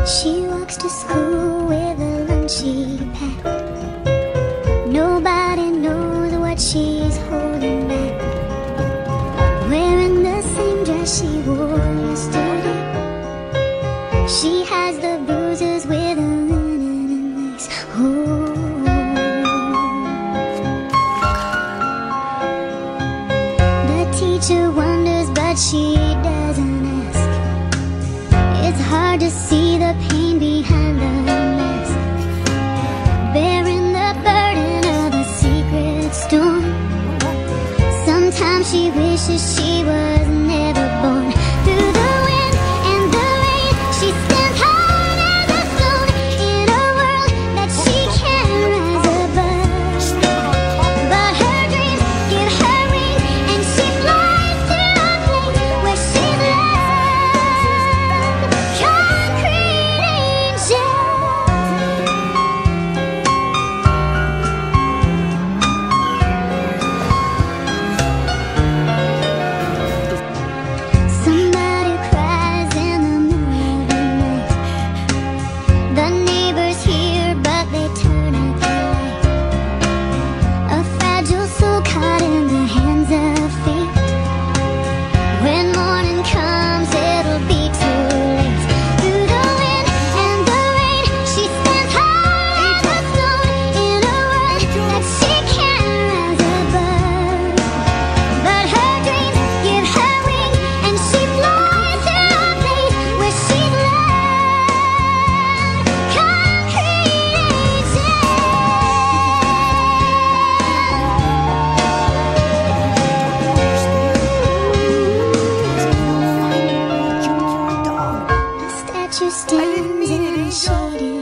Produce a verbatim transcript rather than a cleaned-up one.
She walks to school with a lunch she packed. Nobody knows what she's holding back. Wearing the same dress she wore yesterday. She has the bruises with a linen lace. Oh. The teacher wonders, but she doesn't ask. It's hard to see the pain behind the mask, bearing the burden of a secret storm. Sometimes she wishes she was never born. Through the wind and the rain, she stands hard as a stone in a world that she can't rise above. But her dreams give her wings, and she flies to a place where she's loved. Concrete angel. Somebody cries in the middle of the night. The neighbors hear, but they turn out the light. A fragile soul caught in the hands of fate. When morning comes, it'll be too late. Through the wind and the rain, she stands hard as a stone in a world that she can't rise above. But her dreams give her wings, and she flies to a place where she's loved. Concrete angel. A statue stands in a shaded